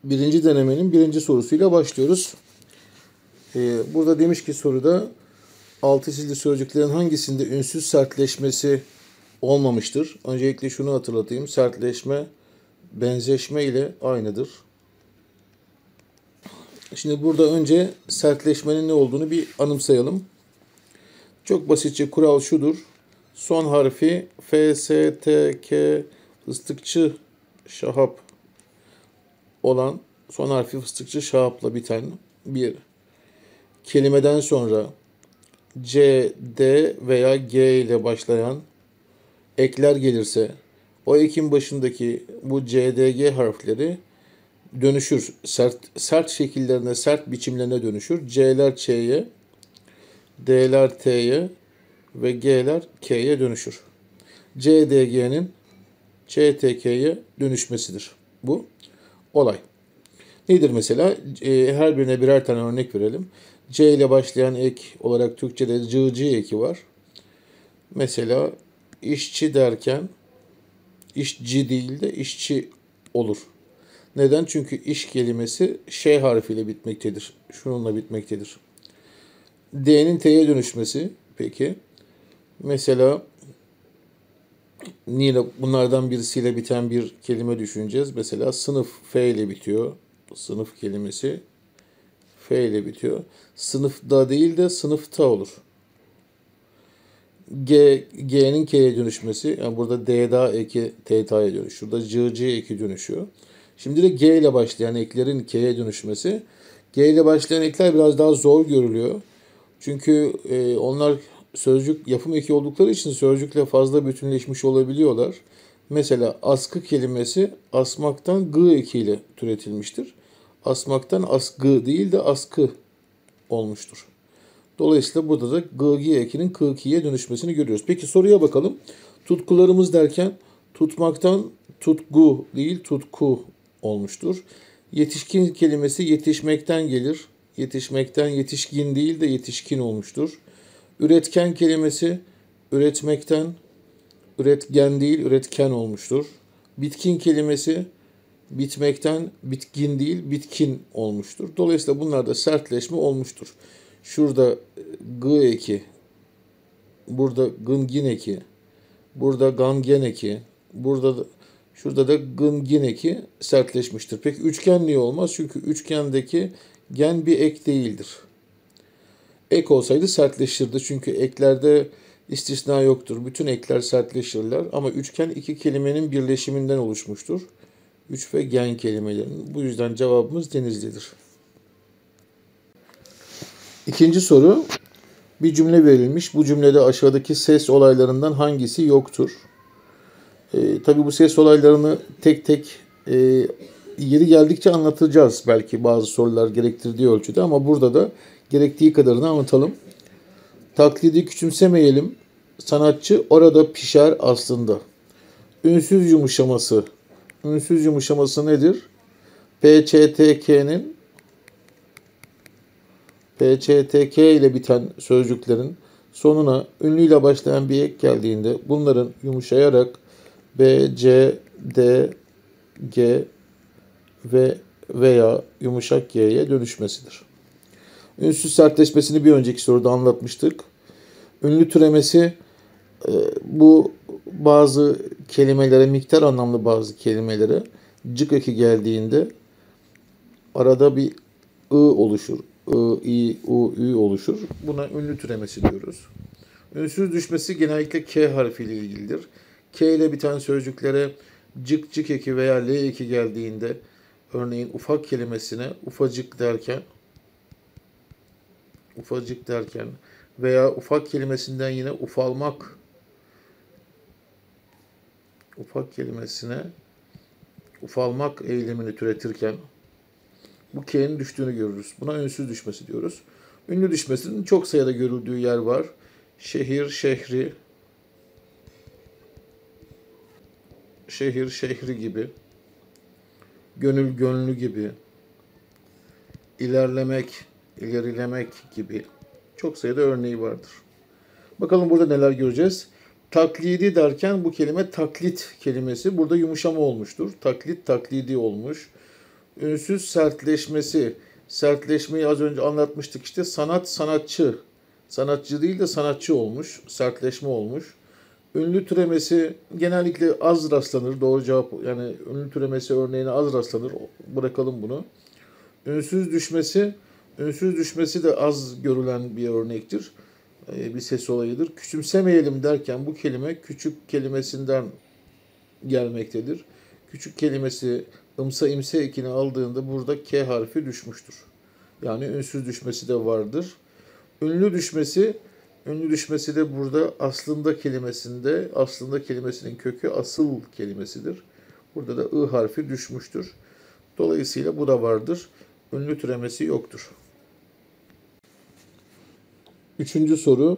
Birinci denemenin birinci sorusuyla başlıyoruz. Burada demiş ki soruda altı çizili sözcüklerin hangisinde ünsüz sertleşmesi olmamıştır? Öncelikle şunu hatırlatayım. Sertleşme, benzeşme ile aynıdır. Şimdi burada önce sertleşmenin ne olduğunu bir anımsayalım. Çok basitçe kural şudur. Son harfi F, S, T, K, fıstıkçı, şahap olan son harfi fıstıkçı şahapla biten bir kelimeden sonra C, D veya G ile başlayan ekler gelirse o ekin başındaki bu C, D, G harfleri dönüşür. Sert şekillerine, sert biçimlerine dönüşür. C'ler Ç'ye, D'ler T'ye ve G'ler K'ye dönüşür. C, D, G'nin Ç, T, K'ye dönüşmesidir bu olay. Nedir mesela? Her birine birer tane örnek verelim. C ile başlayan ek olarak Türkçe'de cığcı eki var. Mesela işçi derken işçi değil de işçi olur. Neden? Çünkü iş kelimesi Ş harfiyle bitmektedir. Şununla bitmektedir. D'nin T'ye dönüşmesi peki. Mesela yine bunlardan birisiyle biten bir kelime düşüneceğiz. Mesela sınıf F ile bitiyor. Sınıf kelimesi F ile bitiyor. Sınıfta değil de sınıfta olur. G'nin K'ye dönüşmesi. Yani burada D'da eki T'ye dönüşüyor. Burada CC eki dönüşüyor. Şimdi de G ile başlayan eklerin K'ye dönüşmesi. G ile başlayan ekler biraz daha zor görülüyor. Çünkü onlar sözcük yapım eki oldukları için sözcükle fazla bütünleşmiş olabiliyorlar. Mesela askı kelimesi asmaktan gı ekiyle türetilmiştir. Asmaktan asgı değil de askı olmuştur. Dolayısıyla burada da gıgi ekinin kıkiye dönüşmesini görüyoruz. Peki soruya bakalım. Tutkularımız derken tutmaktan tutku değil tutku olmuştur. Yetişkin kelimesi yetişmekten gelir. Yetişmekten yetişkin değil de yetişkin olmuştur. Üretken kelimesi üretmekten üretgen değil üretken olmuştur. Bitkin kelimesi bitmekten bitkin değil bitkin olmuştur. Dolayısıyla bunlarda sertleşme olmuştur. Şurada gı eki, burada gıngin eki, burada gangen eki, şurada da gıngin eki sertleşmiştir. Peki üçgen niye olmaz? Çünkü üçgendeki gen bir ek değildir. Ek olsaydı sertleşirdi. Çünkü eklerde istisna yoktur. Bütün ekler sertleşirler. Ama üçgen iki kelimenin birleşiminden oluşmuştur. Üç ve gen kelimelerinin. Bu yüzden cevabımız Denizli'dir. İkinci soru. Bir cümle verilmiş. Bu cümlede aşağıdaki ses olaylarından hangisi yoktur? Tabii bu ses olaylarını tek tek yeri geldikçe anlatacağız. Belki bazı sorular gerektirdiği ölçüde ama burada da gerektiği kadarını anlatalım. Taklidi küçümsemeyelim. Sanatçı orada pişer aslında. Ünsüz yumuşaması. Ünsüz yumuşaması nedir? PÇTK ile biten sözcüklerin sonuna ünlüyle başlayan bir ek geldiğinde bunların yumuşayarak B, C, D, G ve veya yumuşak G'ye dönüşmesidir. Ünsüz sertleşmesini bir önceki soruda anlatmıştık. Ünlü türemesi bu bazı kelimelere, miktar anlamlı bazı kelimelere cık eki geldiğinde arada bir ı oluşur. I, U, Ü oluşur. Buna ünlü türemesi diyoruz. Ünsüz düşmesi genellikle K harfiyle ilgilidir. K ile biten sözcüklere cık eki veya L eki geldiğinde örneğin ufak kelimesine ufacık derken veya ufak kelimesinden yine ufalmak kelimesine ufalmak eylemini türetirken bu K'nin düştüğünü görürüz. Buna ünsüz düşmesi diyoruz. Ünlü düşmesinin çok sayıda görüldüğü yer var. Şehir, şehri, şehir, şehri gibi, gönül, gönlü gibi, ilerlemek, ilerilemek gibi çok sayıda örneği vardır. Bakalım burada neler göreceğiz. Taklidi derken bu kelime taklit kelimesi burada yumuşama olmuştur. Taklit, taklidi olmuş. Ünsüz sertleşmesi. Sertleşmeyi az önce anlatmıştık işte. Sanat, sanatçı. Sanatçı değil de sanatçı olmuş. Sertleşme olmuş. Ünlü türemesi genellikle az rastlanır. Doğru cevap, yani ünlü türemesi örneğine az rastlanır. Bırakalım bunu. Ünsüz düşmesi. Ünsüz düşmesi de az görülen bir örnektir. Bir ses olayıdır. Küçümsemeyelim derken bu kelime küçük kelimesinden gelmektedir. Küçük kelimesi ımsa imse ekini aldığında burada K harfi düşmüştür. Yani ünsüz düşmesi de vardır. Ünlü düşmesi, ünlü düşmesi de burada aslında kelimesinin kökü asıl kelimesidir. Burada da I harfi düşmüştür. Dolayısıyla bu da vardır. Ünlü türemesi yoktur. Üçüncü soru.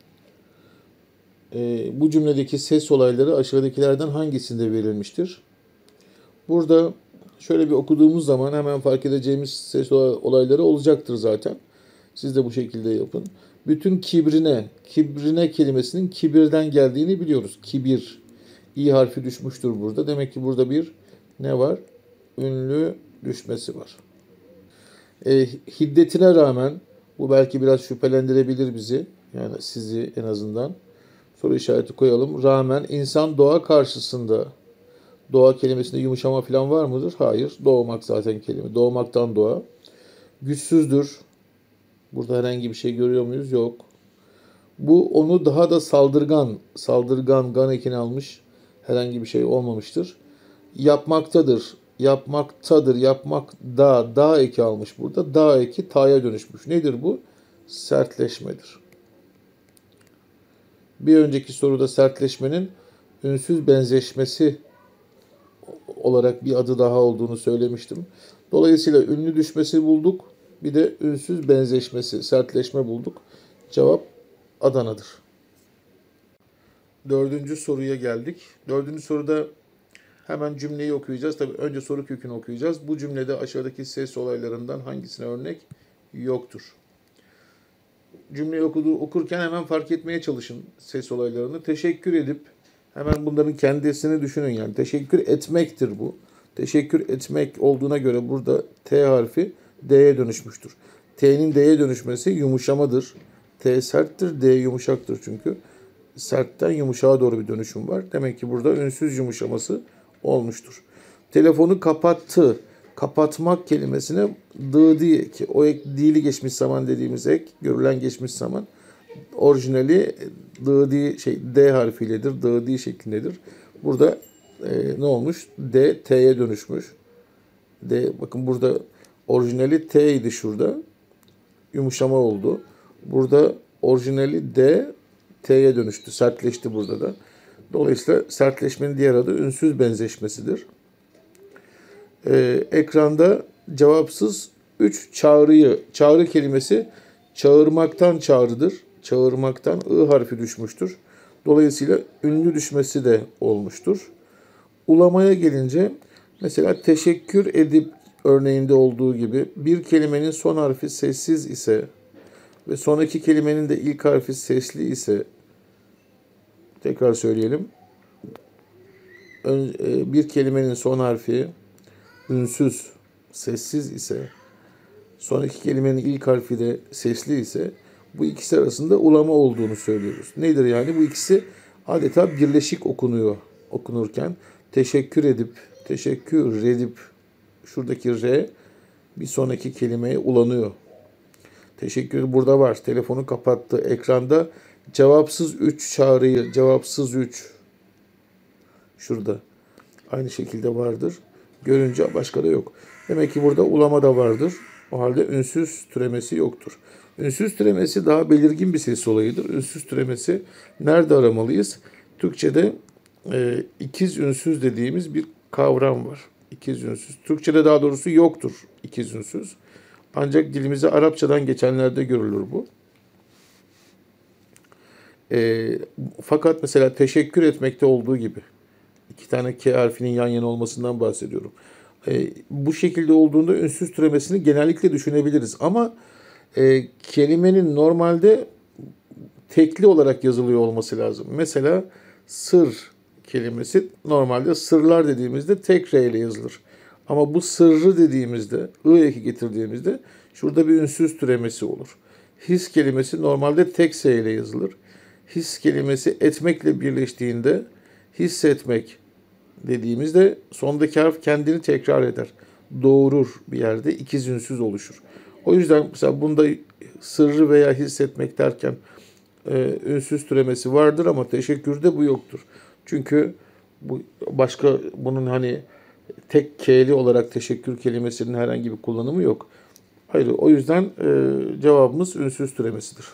Bu cümledeki ses olayları aşağıdakilerden hangisinde verilmiştir? Burada şöyle bir okuduğumuz zaman hemen fark edeceğimiz ses olayları olacaktır zaten. Siz de bu şekilde yapın. Bütün kibrine kelimesinin kibirden geldiğini biliyoruz. Kibir. İ harfi düşmüştür burada. Demek ki burada bir ne var? Ünlü düşmesi var. Hiddetine rağmen, bu belki biraz şüphelendirebilir bizi. Yani sizi en azından. Soru işareti koyalım. Rağmen insan doğa karşısında. Doğa kelimesinde yumuşama falan var mıdır? Hayır. Doğmak zaten kelime. Doğmaktan doğa. Güçsüzdür. Burada herhangi bir şey görüyor muyuz? Yok. Bu onu daha da saldırgan, gan ekini almış. Herhangi bir şey olmamıştır. Yapmaktadır. Yapmakta, da eki almış burada. Da eki ta'ya dönüşmüş. Nedir bu? Sertleşmedir. Bir önceki soruda sertleşmenin ünsüz benzeşmesi olarak bir adı daha olduğunu söylemiştim. Dolayısıyla ünlü düşmesi bulduk. Bir de ünsüz benzeşmesi, sertleşme bulduk. Cevap Adana'dır. Dördüncü soruya geldik. Dördüncü soruda hemen cümleyi okuyacağız. Tabii önce soru kökünü okuyacağız. Bu cümlede aşağıdaki ses olaylarından hangisine örnek yoktur? Cümleyi okurken hemen fark etmeye çalışın ses olaylarını. Teşekkür edip hemen bunların kendisini düşünün. Yani teşekkür etmektir bu. Teşekkür etmek olduğuna göre burada T harfi D'ye dönüşmüştür. T'nin D'ye dönüşmesi yumuşamadır. T serttir, D yumuşaktır çünkü. Sertten yumuşağa doğru bir dönüşüm var. Demek ki burada ünsüz yumuşaması olmuştur. Telefonu kapattı. Kapatmak kelimesine dı diye eki. O ek dili geçmiş zaman dediğimiz ek, görülen geçmiş zaman. Orijinali D harfiyledir. D şeklindedir. Burada ne olmuş? D T'ye dönüşmüş. Bakın burada orijinali T idi şurada. Yumuşama oldu. Burada orijinali D T'ye dönüştü. Sertleşti burada da. Dolayısıyla sertleşmenin diğer adı ünsüz benzeşmesidir. Ekranda cevapsız 3 çağrı kelimesi çağırmaktan çağrıdır. Çağırmaktan I harfi düşmüştür. Dolayısıyla ünlü düşmesi de olmuştur. Ulamaya gelince mesela teşekkür edip örneğinde olduğu gibi bir kelimenin son harfi sessiz ise ve sonraki kelimenin de ilk harfi sesli ise, tekrar söyleyelim. Bir kelimenin son harfi ünsüz, sessiz ise, sonraki kelimenin ilk harfi de sesli ise bu ikisi arasında ulama olduğunu söylüyoruz. Nedir yani? Bu ikisi adeta birleşik okunurken teşekkür edip şuradaki R bir sonraki kelimeye ulanıyor. Teşekkür burada var. Telefonu kapattı. Ekranda cevapsız 3 şurada aynı şekilde vardır. Görünce başka da yok. Demek ki burada ulama da vardır. O halde ünsüz türemesi yoktur. Ünsüz türemesi daha belirgin bir ses olayıdır. Ünsüz türemesi nerede aramalıyız? Türkçe'de ikiz ünsüz dediğimiz bir kavram var. İkiz ünsüz. Türkçe'de daha doğrusu yoktur ikiz ünsüz. Ancak dilimize Arapçadan geçenlerde görülür bu. Fakat mesela teşekkür etmekte olduğu gibi, iki tane K harfinin yan yana olmasından bahsediyorum. Bu şekilde olduğunda ünsüz türemesini genellikle düşünebiliriz. Ama kelimenin normalde tekli olarak yazılıyor olması lazım. Mesela sır kelimesi normalde sırlar dediğimizde tek R ile yazılır. Ama bu sırrı dediğimizde, ı eki getirdiğimizde şurada bir ünsüz türemesi olur. His kelimesi normalde tek s ile yazılır. His kelimesi etmekle birleştiğinde hissetmek dediğimizde sondaki harf kendini tekrar eder. Doğurur bir yerde, ikiz ünsüz oluşur. O yüzden mesela bunda sırrı veya hissetmek derken ünsüz türemesi vardır ama teşekkürde bu yoktur. Çünkü bu başka bunun hani tek k'li olarak teşekkür kelimesinin herhangi bir kullanımı yok. Hayır, o yüzden cevabımız ünsüz türemesidir.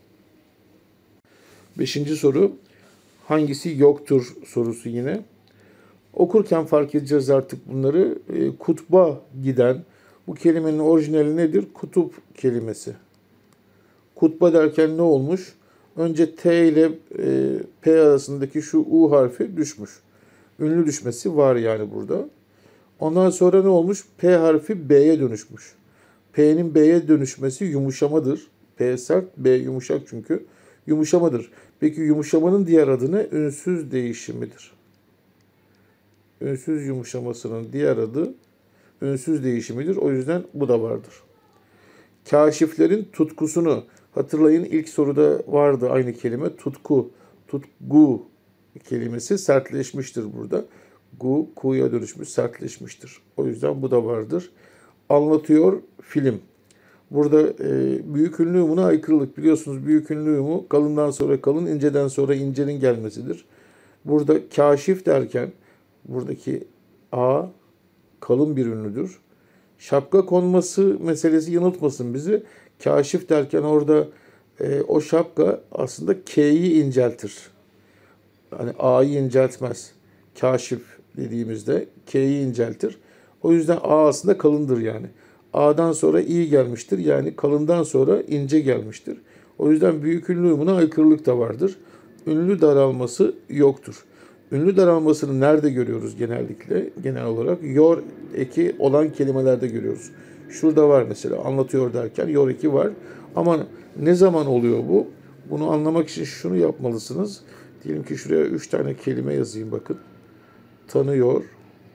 Beşinci soru. Hangisi yoktur sorusu yine. Okurken fark edeceğiz artık bunları. Kutba giden, bu kelimenin orijinali nedir? Kutup kelimesi. Kutba derken ne olmuş? Önce T ile P arasındaki şu U harfi düşmüş. Ünlü düşmesi var yani burada. Ondan sonra ne olmuş? P harfi B'ye dönüşmüş. P'nin B'ye dönüşmesi yumuşamadır. P sert, B yumuşak çünkü. Yumuşamadır. Peki yumuşamanın diğer adı ne? Ünsüz değişimidir. Ünsüz yumuşamasının diğer adı ünsüz değişimidir. O yüzden bu da vardır. Kaşiflerin tutkusunu hatırlayın, ilk soruda vardı aynı kelime. Tutku, tutgu kelimesi sertleşmiştir burada. Gu, ku'ya dönüşmüş, sertleşmiştir. O yüzden bu da vardır. Anlatıyor film. Burada büyük ünlü umuna aykırılık. Biliyorsunuz büyük ünlü umu kalından sonra kalın, inceden sonra incenin gelmesidir. Burada kaşif derken buradaki a kalın bir ünlüdür. Şapka konması meselesi yanıltmasın bizi. Kaşif derken orada o şapka aslında K'yi inceltir. Hani A'yı inceltmez. Kaşif dediğimizde K'yi inceltir. O yüzden A aslında kalındır yani. A'dan sonra İ gelmiştir. Yani kalından sonra ince gelmiştir. O yüzden büyük ünlü uyumuna aykırılık da vardır. Ünlü daralması yoktur. Ünlü daralmasını nerede görüyoruz genellikle? Genel olarak yor eki olan kelimelerde görüyoruz. Şurada var mesela, anlatıyor derken yor eki var. Ama ne zaman oluyor bu? Bunu anlamak için şunu yapmalısınız. Diyelim ki şuraya 3 tane kelime yazayım bakın. Tanıyor,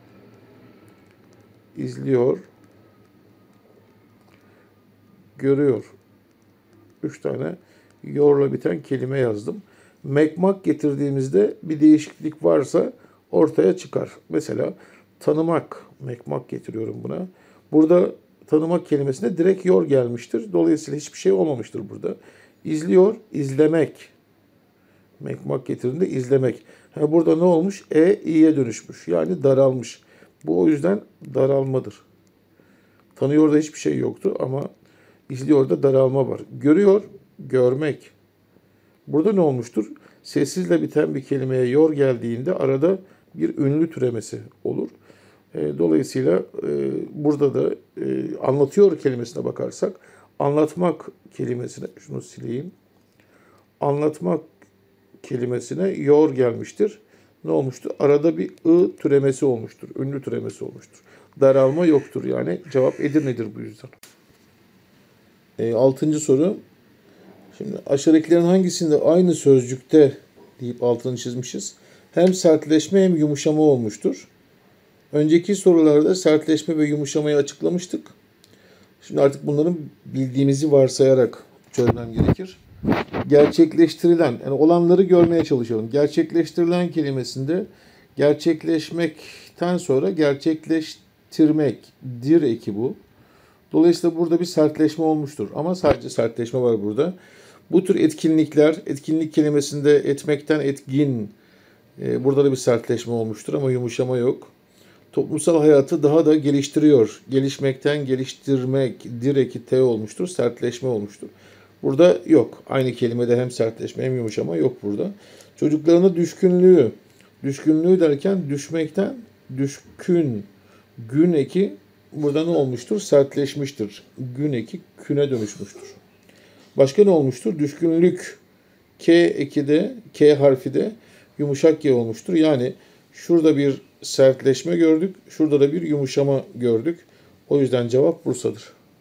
izliyor, görüyor. 3 tane yorla biten kelime yazdım. Mekmak getirdiğimizde bir değişiklik varsa ortaya çıkar. Mesela tanımak, mekmak getiriyorum buna. Burada tanımak kelimesine direkt yor gelmiştir. Dolayısıyla hiçbir şey olmamıştır burada. İzliyor, izlemek. Mekmak getirdiğinde izlemek. Burada ne olmuş? İ'ye dönüşmüş. Yani daralmış. Bu o yüzden daralmadır. Tanıyor da hiçbir şey yoktu ama izliyor da daralma var. Görüyor, görmek. Burada ne olmuştur? Sessizle biten bir kelimeye yor geldiğinde arada bir ünlü türemesi olur. Dolayısıyla burada da anlatıyor kelimesine bakarsak anlatmak kelimesine, şunu sileyim. Anlatmak kelimesine yor gelmiştir. Ne olmuştur? Arada bir ı türemesi olmuştur. Ünlü türemesi olmuştur. Daralma yoktur yani. Cevap Edirne'dir bu yüzden. Altıncı soru. Şimdi aşağıdakilerin hangisinde aynı sözcükte deyip altını çizmişiz. Hem sertleşme hem yumuşama olmuştur. Önceki sorularda sertleşme ve yumuşamayı açıklamıştık. Şimdi artık bunların bildiğimizi varsayarak çözmem gerekir. Gerçekleştirilen, yani olanları görmeye çalışalım. Gerçekleştirilen kelimesinde gerçekleşmekten sonra gerçekleştirmek, dir eki bu. Dolayısıyla burada bir sertleşme olmuştur. Ama sadece sertleşme var burada. Bu tür etkinlikler, etkinlik kelimesinde etmekten etkin, burada da bir sertleşme olmuştur ama yumuşama yok. Toplumsal hayatı daha da geliştiriyor. Gelişmekten geliştirmek, dir eki T olmuştur, sertleşme olmuştur. Burada yok. Aynı kelimede hem sertleşme hem yumuşama yok burada. Çocuklarına düşkünlüğü. Düşkünlüğü derken düşmekten düşkün. Gün eki burada ne olmuştur? Sertleşmiştir. Gün eki küne dönüşmüştür. Başka ne olmuştur? Düşkünlük. K eki de, K harfi de yumuşak G olmuştur. Yani şurada bir sertleşme gördük. Şurada da bir yumuşama gördük. O yüzden cevap Bursa'dır.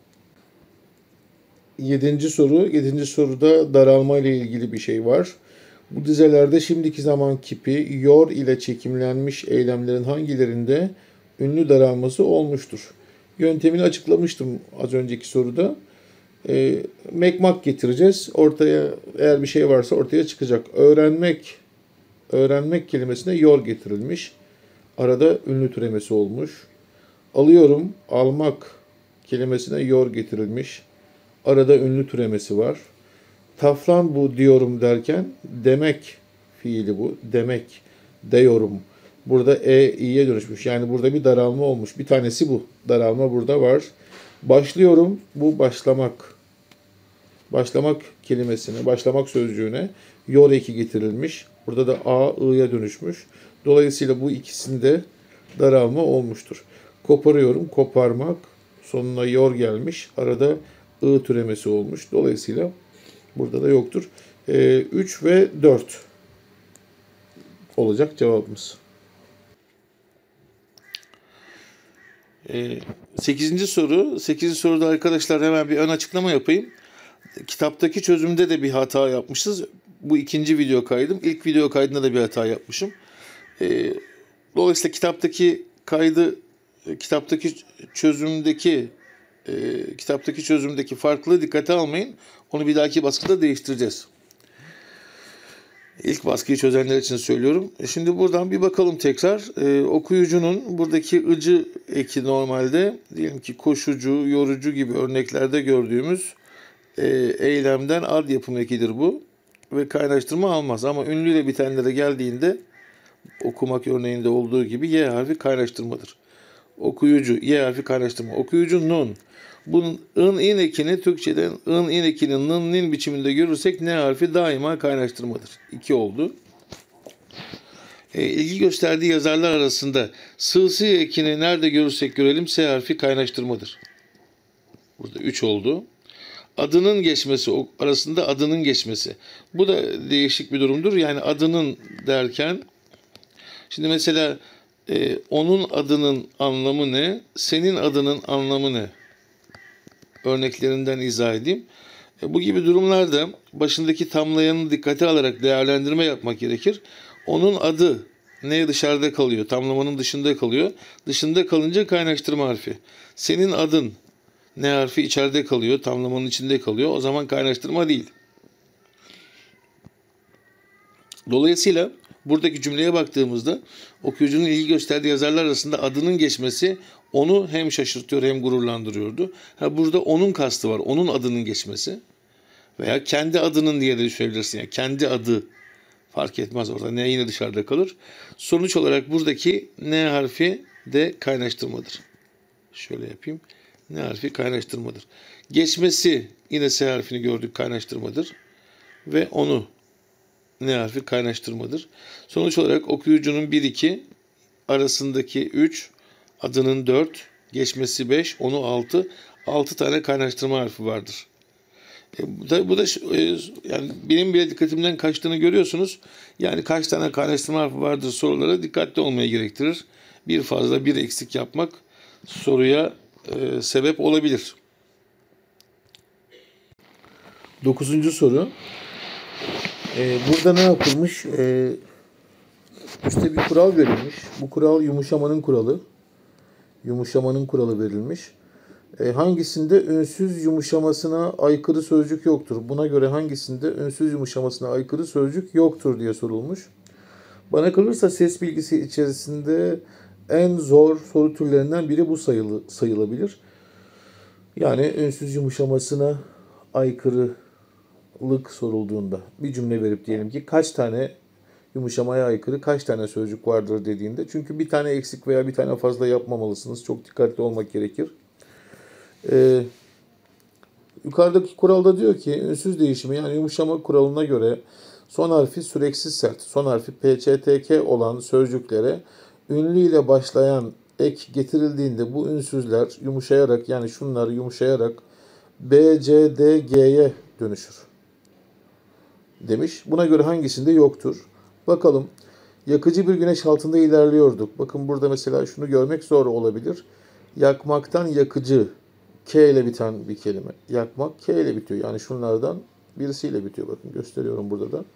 Yedinci soru. Yedinci soruda daralma ile ilgili bir şey var. Bu dizelerde şimdiki zaman kipi yor ile çekimlenmiş eylemlerin hangilerinde ünlü daralması olmuştur. Yöntemini açıklamıştım az önceki soruda. Mekmak getireceğiz. Ortaya eğer bir şey varsa ortaya çıkacak. Öğrenmek kelimesine yor getirilmiş. Arada ünlü türemesi olmuş. Alıyorum, almak kelimesine yor getirilmiş. Arada ünlü türemesi var. Taflan bu diyorum derken demek fiili bu. Demek, diyorum. Burada i'ye dönüşmüş. Yani burada bir daralma olmuş. Bir tanesi bu. Daralma burada var. Başlıyorum. Bu başlamak. Başlamak kelimesine, başlamak sözcüğüne yor eki getirilmiş. Burada da a, i'ye dönüşmüş. Dolayısıyla bu ikisinde daralma olmuştur. Koparıyorum, koparmak. Sonuna yor gelmiş. Arada I türemesi olmuş. Dolayısıyla burada da yoktur. 3 ve 4 olacak cevabımız. 8. soru. 8. soruda arkadaşlar hemen bir ön açıklama yapayım. Kitaptaki çözümde de bir hata yapmışız. Bu ikinci video kaydım. İlk video kaydında da bir hata yapmışım. Dolayısıyla kitaptaki çözümdeki farklılığı dikkate almayın. Onu bir dahaki baskıda değiştireceğiz. İlk baskıyı çözenler için söylüyorum. Şimdi buradan bir bakalım tekrar. Okuyucunun buradaki ıcı eki normalde diyelim ki koşucu, yorucu gibi örneklerde gördüğümüz eylemden ad yapım ekidir bu. Ve kaynaştırma almaz. Ama ünlüyle bitenlere geldiğinde okumak örneğinde olduğu gibi y harfi kaynaştırmadır. Okuyucu, y harfi kaynaştırma. Okuyucu nun. Bunun ın in ekini Türkçe'den ın in ekinin nın nin biçiminde görürsek n harfi daima kaynaştırmadır. 2 oldu. İlgi gösterdiği yazarlar arasında sığ ekini nerede görürsek görelim s harfi kaynaştırmadır. Burada 3 oldu. Adının geçmesi arasında adının geçmesi. Bu da değişik bir durumdur. Yani adının derken şimdi mesela onun adının anlamı ne? Senin adının anlamı ne? Örneklerinden izah edeyim. Bu gibi durumlarda başındaki tamlayanı dikkate alarak değerlendirme yapmak gerekir. Onun adı ne dışarıda kalıyor? Tamlamanın dışında kalıyor. Dışında kalınca kaynaştırma harfi. Senin adın ne harfi içeride kalıyor. Tamlamanın içinde kalıyor. O zaman kaynaştırma değil. Dolayısıyla buradaki cümleye baktığımızda okuyucunun ilgi gösterdiği yazarlar arasında adının geçmesi onu hem şaşırtıyor hem gururlandırıyordu. Burada onun kastı var. Onun adının geçmesi. Veya kendi adının diye de söyleyebilirsin. Yani kendi adı fark etmez orada. Ne yine dışarıda kalır. Sonuç olarak buradaki N harfi de kaynaştırmadır. Şöyle yapayım. N harfi kaynaştırmadır. Geçmesi yine S harfini gördük kaynaştırmadır. Ve onu N harfi kaynaştırmadır. Sonuç olarak okuyucunun 1-2 arasındaki 3, adının 4, geçmesi 5, onu 6. 6 tane kaynaştırma harfi vardır. Bu da yani benim bile dikkatimden kaçtığını görüyorsunuz. Yani kaç tane kaynaştırma harfi vardır sorulara dikkatli olmayı gerektirir. Bir fazla bir eksik yapmak soruya sebep olabilir. 9. soru. Burada ne yapılmış? İşte bir kural verilmiş. Bu kural yumuşamanın kuralı. Yumuşamanın kuralı verilmiş. Hangisinde ünsüz yumuşamasına aykırı sözcük yoktur? Buna göre hangisinde ünsüz yumuşamasına aykırı sözcük yoktur diye sorulmuş. Bana kalırsa ses bilgisi içerisinde en zor soru türlerinden biri bu sayılabilir. Yani ünsüz yumuşamasına aykırılık sorulduğunda bir cümle verip diyelim ki kaç tane yumuşamaya aykırı kaç tane sözcük vardır dediğinde. Çünkü bir tane eksik veya bir tane fazla yapmamalısınız. Çok dikkatli olmak gerekir. Yukarıdaki kuralda diyor ki ünsüz değişimi yani yumuşama kuralına göre son harfi süreksiz sert, son harfi PÇTK olan sözcüklere ünlü ile başlayan ek getirildiğinde bu ünsüzler yumuşayarak yani şunlar yumuşayarak B, C, D, G'ye dönüşür demiş. Buna göre hangisinde yoktur? Bakalım. Yakıcı bir güneş altında ilerliyorduk. Bakın burada mesela şunu görmek zor olabilir. Yakmaktan yakıcı. K ile biten bir kelime. Yakmak K ile bitiyor. Yani şunlardan birisiyle bitiyor. Bakın gösteriyorum burada da.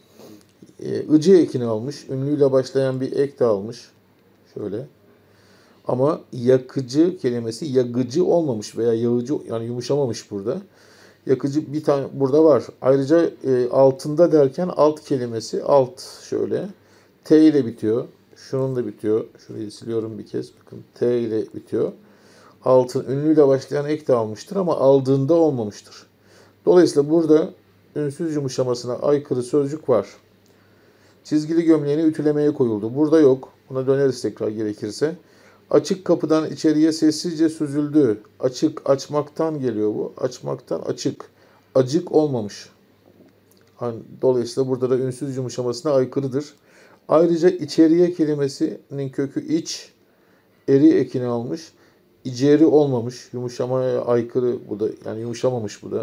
Icı ekini almış. Ünlüyle başlayan bir ek de almış. Şöyle. Ama yakıcı kelimesi yagıcı olmamış veya yağıcı yani yumuşamamış burada. Yakıcı bir tane burada var. Ayrıca altında derken alt kelimesi alt şöyle. T ile bitiyor. Şunun da bitiyor. Şurayı siliyorum bir kez. Bakın T ile bitiyor. Altın ünlüyle başlayan ek de almıştır ama aldığında olmamıştır. Dolayısıyla burada ünsüz yumuşamasına aykırı sözcük var. Çizgili gömleğini ütülemeye koyuldu. Burada yok. Buna döneriz tekrar gerekirse. Açık kapıdan içeriye sessizce süzüldü. Açık, açmaktan geliyor bu. Açmaktan açık. Acık olmamış. Dolayısıyla burada da ünsüz yumuşamasına aykırıdır. Ayrıca içeriye kelimesinin kökü iç, eri ekini almış. İceri olmamış. Yumuşamaya aykırı bu da. Yani yumuşamamış bu da.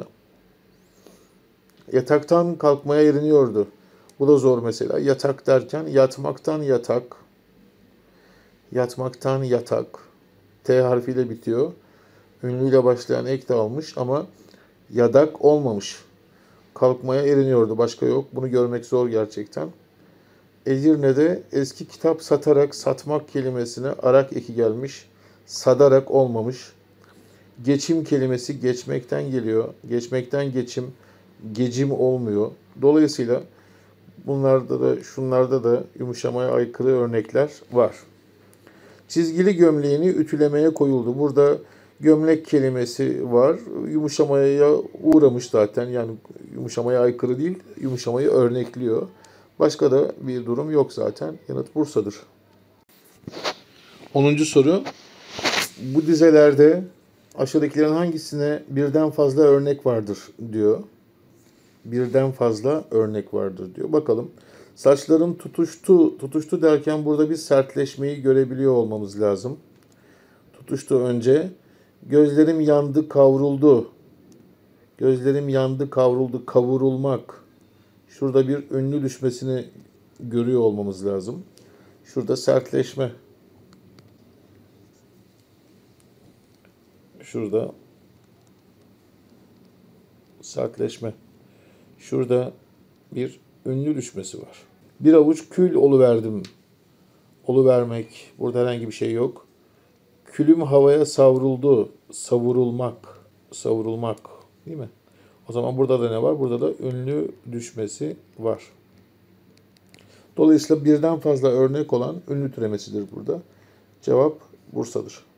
Yataktan kalkmaya eriniyordu. Bu da zor mesela. Yatak derken yatmaktan yatak. Yatmaktan yatak. T harfiyle bitiyor. Ünlüyle başlayan ek de almış ama yadak olmamış. Kalkmaya eriniyordu. Başka yok. Bunu görmek zor gerçekten. Edirne'de eski kitap satarak satmak kelimesine arak eki gelmiş. Sadarak olmamış. Geçim kelimesi geçmekten geliyor. Geçmekten geçim, gecim olmuyor. Dolayısıyla bunlarda da şunlarda da yumuşamaya aykırı örnekler var. Çizgili gömleğini ütülemeye koyuldu. Burada gömlek kelimesi var. Yumuşamaya uğramış zaten. Yani yumuşamaya aykırı değil, yumuşamayı örnekliyor. Başka da bir durum yok zaten. Yanıt Bursa'dır. 10. soru. Bu dizelerde aşağıdakilerin hangisine birden fazla örnek vardır diyor. Birden fazla örnek vardır diyor. Bakalım. Saçlarım tutuştu. Tutuştu derken burada bir sertleşmeyi görebiliyor olmamız lazım. Tutuştu önce. Gözlerim yandı, kavruldu. Gözlerim yandı, kavruldu. Kavurulmak. Şurada bir ünlü düşmesini görüyor olmamız lazım. Şurada sertleşme. Şurada sertleşme. Şurada bir ünlü düşmesi var. Bir avuç kül oluverdim. Oluvermek. Burada herhangi bir şey yok. Külüm havaya savruldu. Savurulmak. Savrulmak. Değil mi? O zaman burada da ne var? Burada da ünlü düşmesi var. Dolayısıyla birden fazla örnek olan ünlü türemesidir burada. Cevap Bursa'dır.